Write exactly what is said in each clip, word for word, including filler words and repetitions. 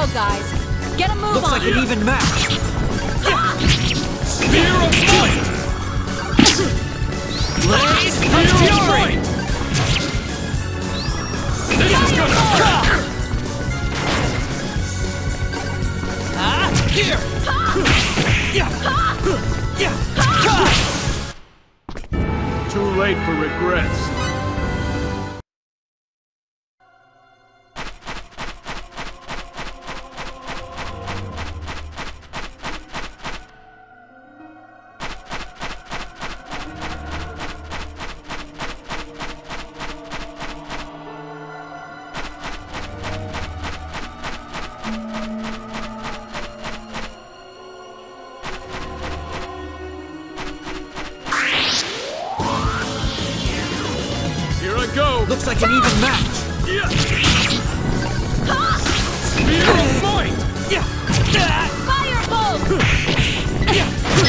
go, guys. Get a move Looks on. like an even match. Spear of Might! Blaze of Spear of Fury! Might! This is gonna hurt! Ah, here! Yeah! Yeah! Too late for regrets. Go! Looks like an even match. Yeah. Spear of Might! Yeah! Firebolt! Yeah!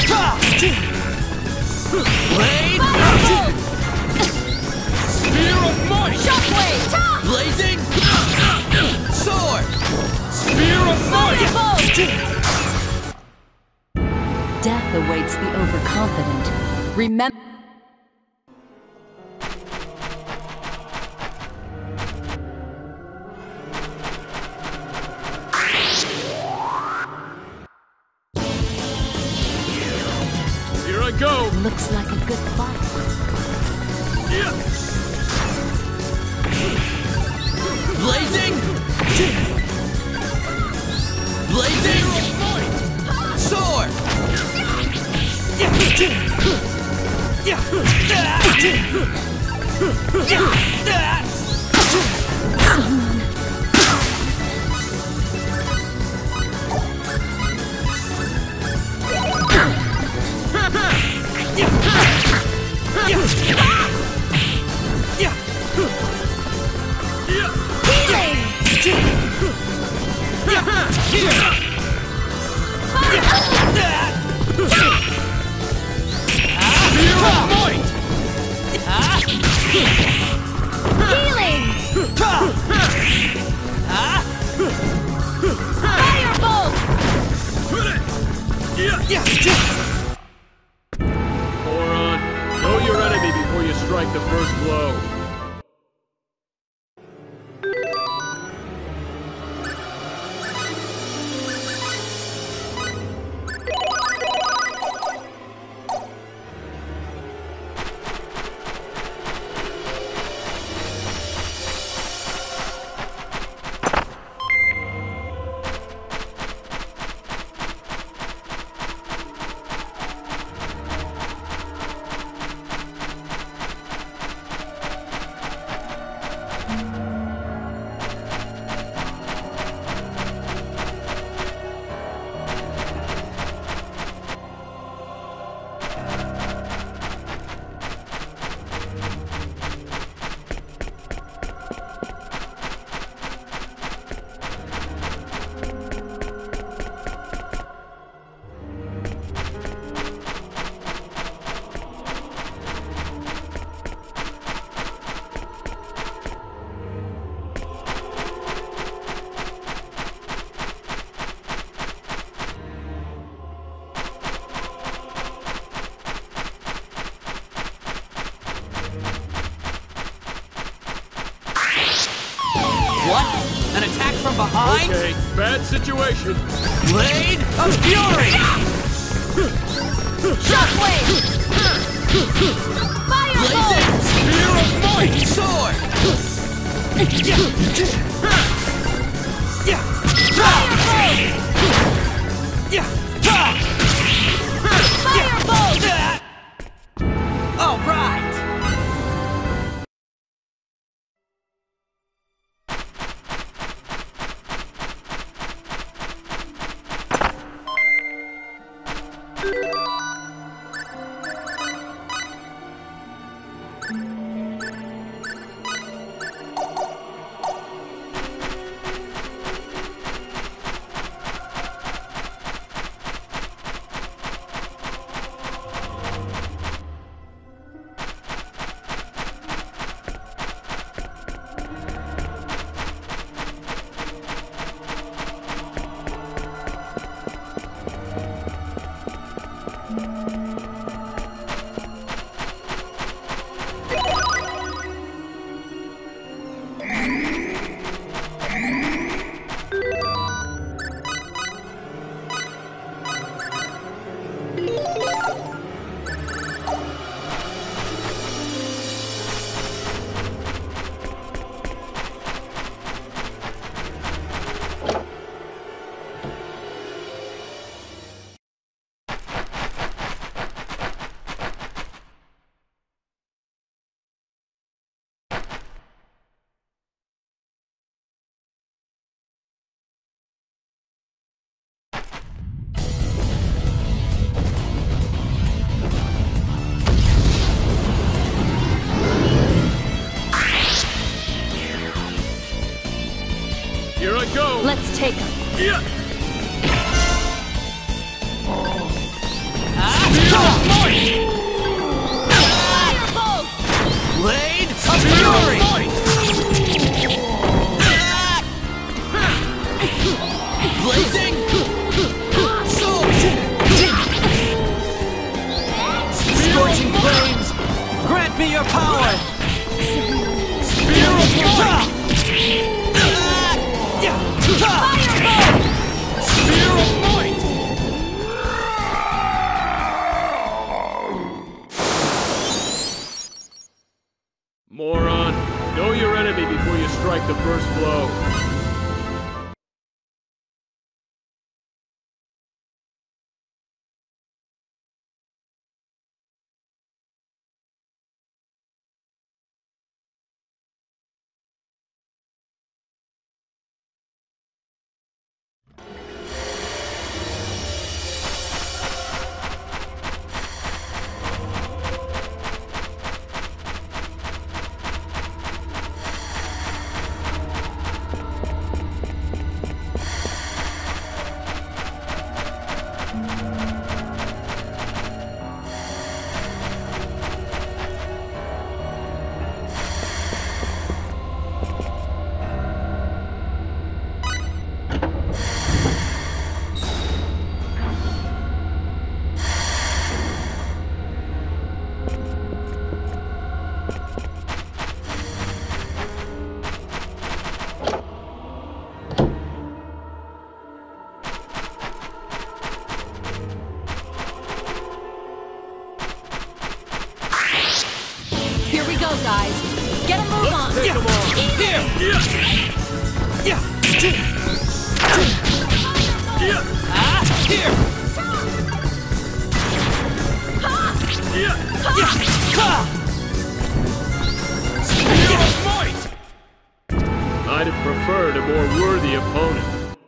Blade! Firebolt! Spear of Might! Shockwave! Blazing! Sword! Spear of Might! Firebolt! Death awaits the overconfident. Remember. Go! Looks like a good fight. Yeah. Blazing! Blazing! Sword! Yeah! Yeah! Yeah! Moron, know your enemy before you strike the first blow. What? An attack from behind? Okay, bad situation. Blade of Fury! Shockwave! Blazing! Firebolt! Spear of Might! Sword! Yeah! Yeah! Firebolt! Yeah! Firebolt! All right! Let's take him. Yeah. Firebolt! Blade of Fury! Blazing Sword! Scorching flames! Grant me your power! Spear of Light! Firebolt! Spear of Light! Moron, know your enemy before you strike the first blow. Here we go, guys. Get a move on. Take them all. Here! Yeah. Yeah! Yeah. Ah! Here! Yeah. Yeah! Ha! Spear of Might! I'd have preferred a more worthy opponent.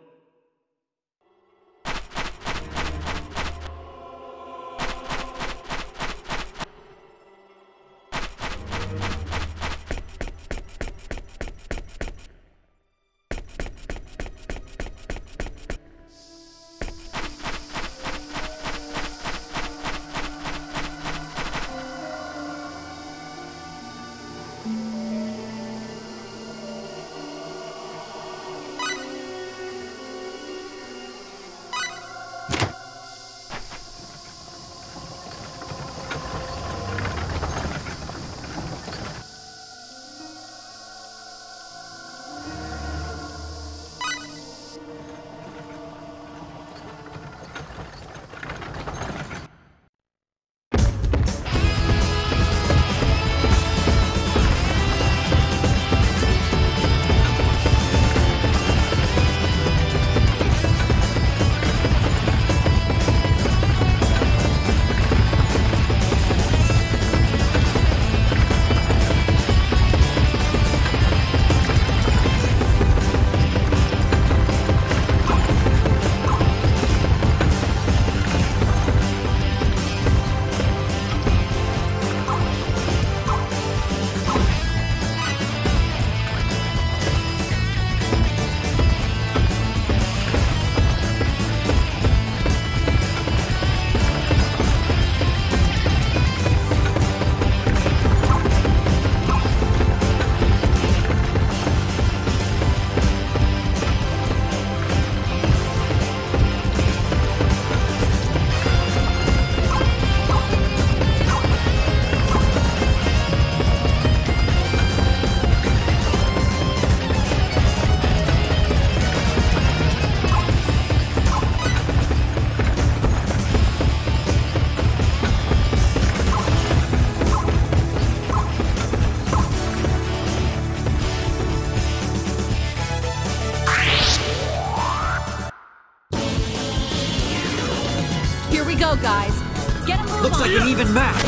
go, guys. Get a move Looks on. like an even match.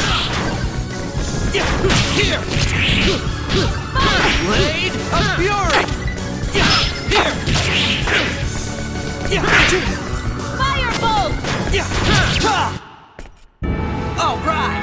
Yeah, here. Blade of Fury. Yeah, here. Yeah. Firebolt. Yeah. Ha. All right.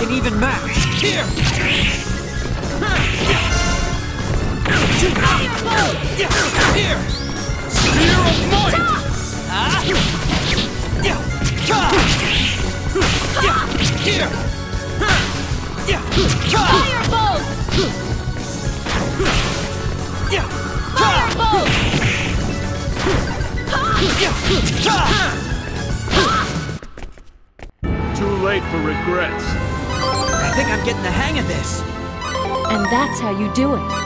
an even match. Here! Firebolt! Here! Spear of might! Ah! Yeah! Here! Yeah! Firebolt! Yeah! Firebolt! Too late for regrets. I think I'm getting the hang of this. And that's how you do it.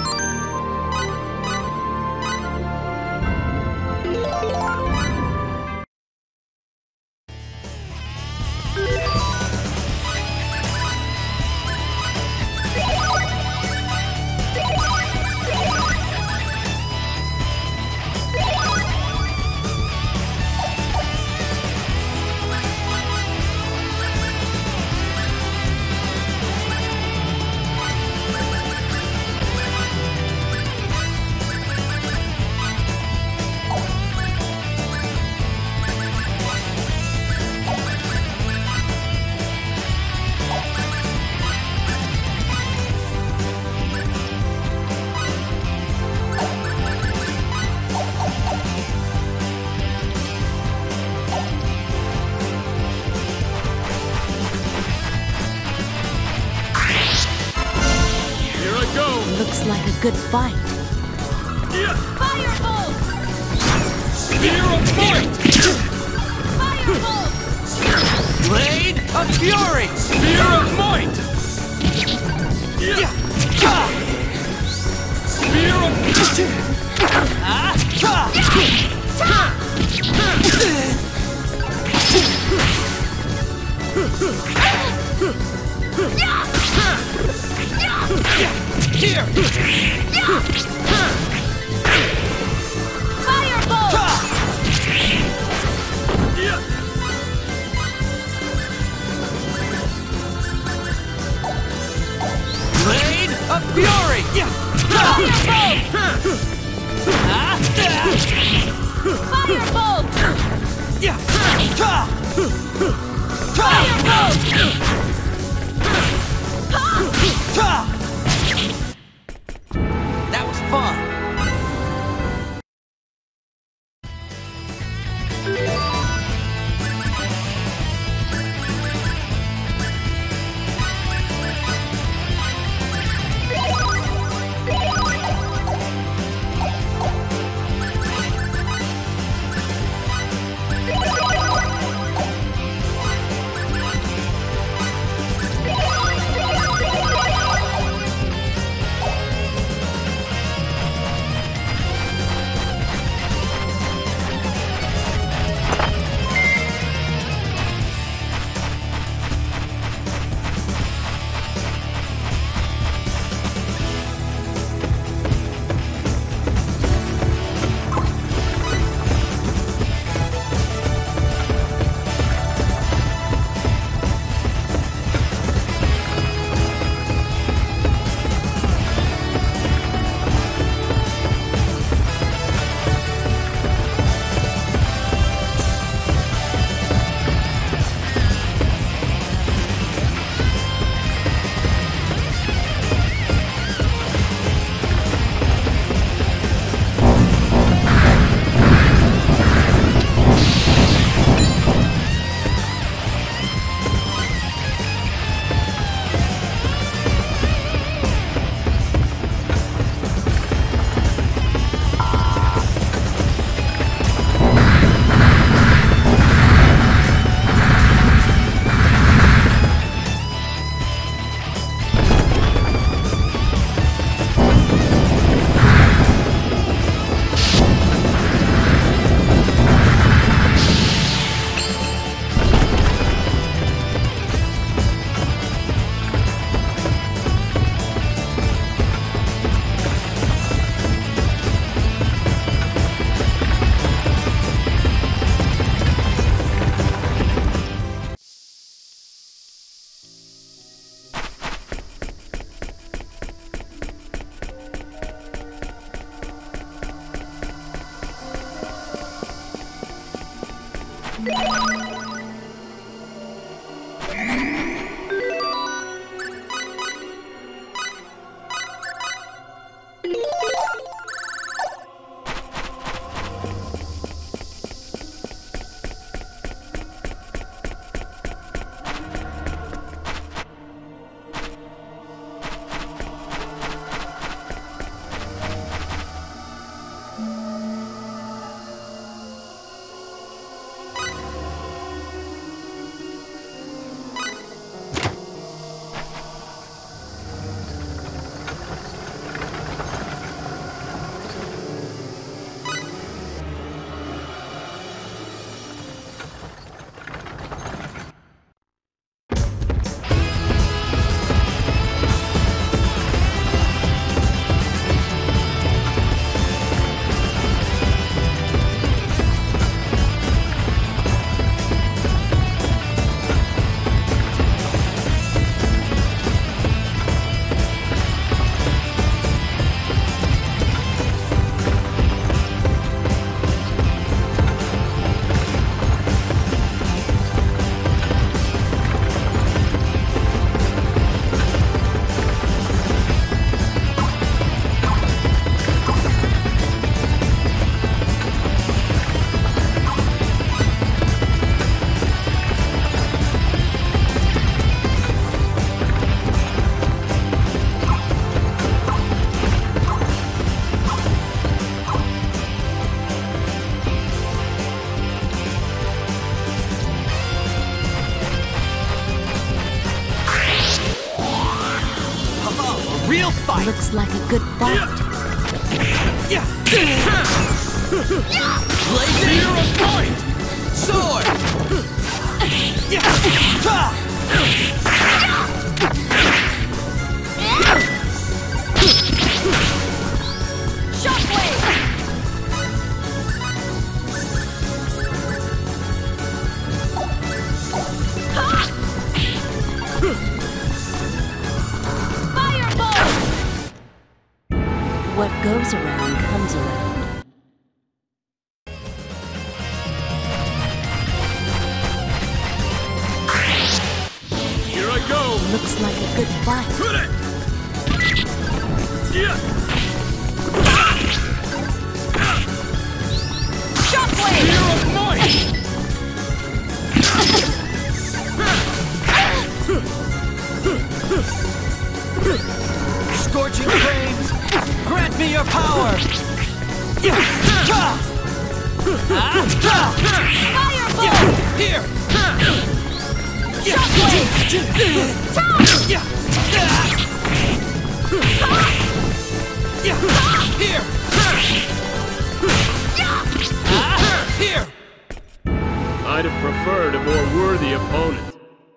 Looks like a good fight. Firebolt! Spear of might! Firebolt! Blade of fury! Spear of might! Spear of... Ah! Here! Firebolt! Blade of fury! Firebolt! Ah! Firebolt! That was fun! Looks like a good fight. Blazing hero point! Sword! Shockwave! Firebolt! What goes around comes around. Here I go! Looks like a good fight. Put it! Yeah! Shockwave! Hero point! Scorching flames! Grant me your power! Firebolt! Here! Shockwave! Here! Here! I'd have preferred a more worthy opponent.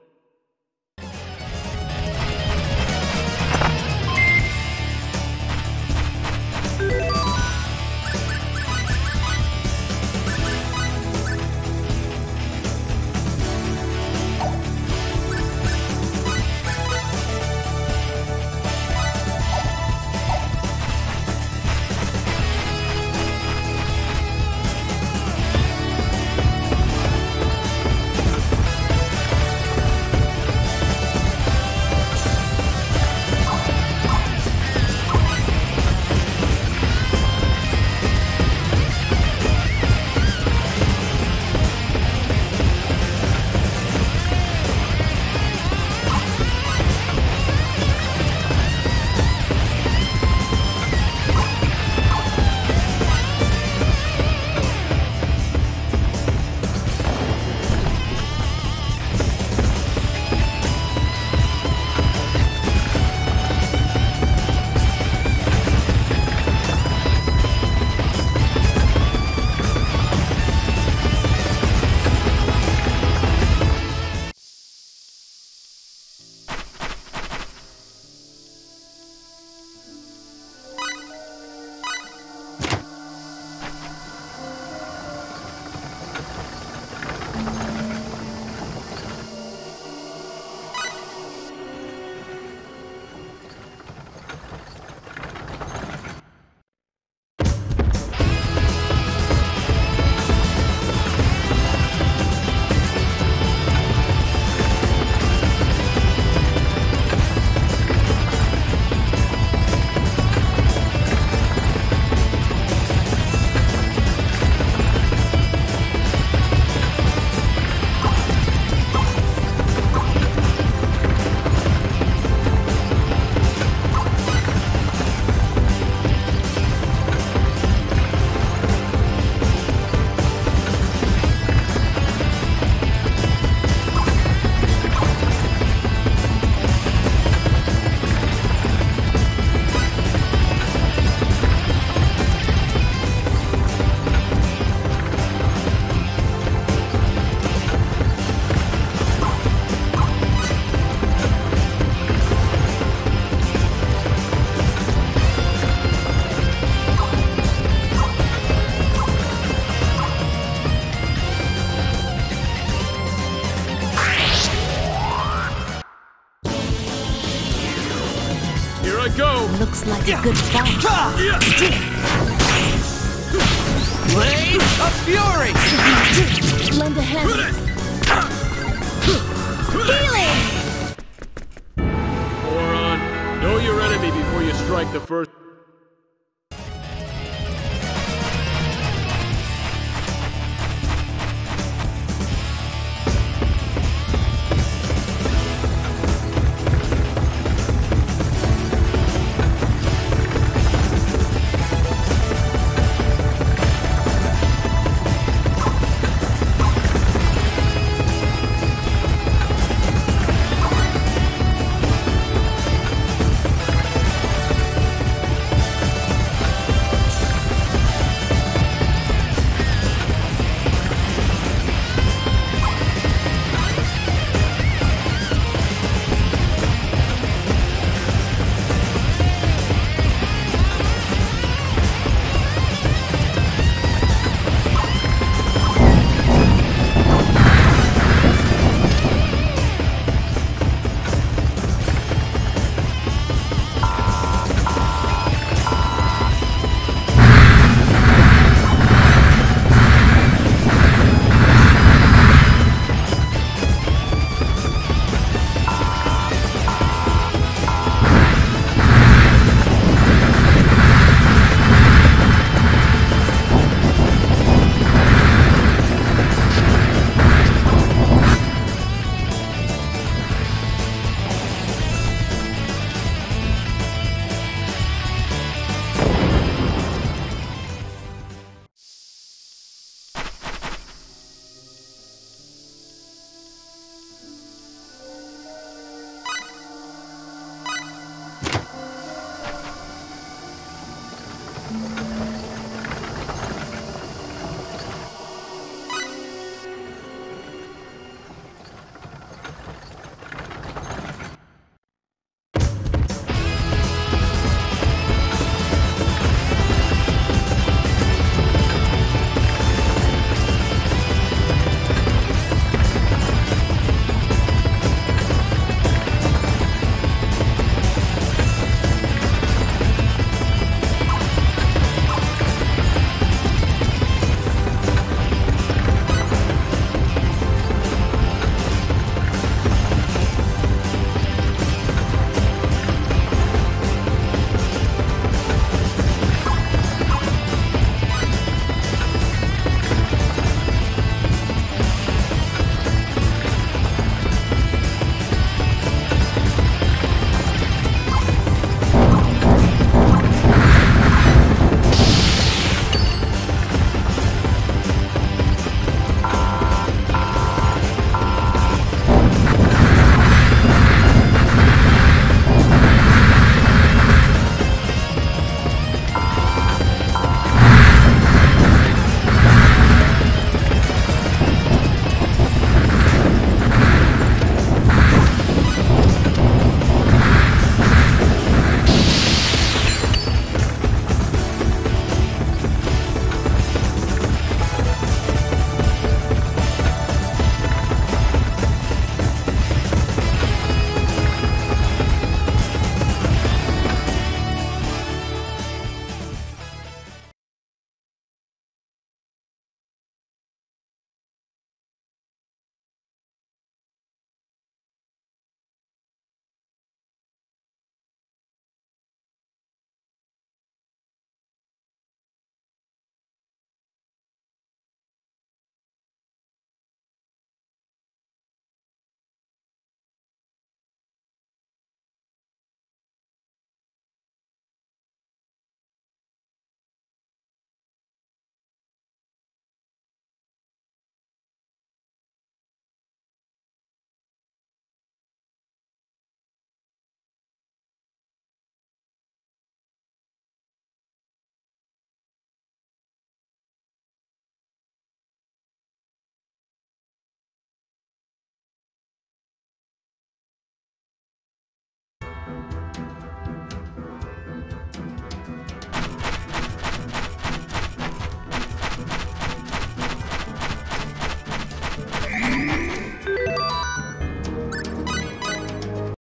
Looks like a good fight. Blade of Fury! Lend a hand. Healing! Moron, know your enemy before you strike the first.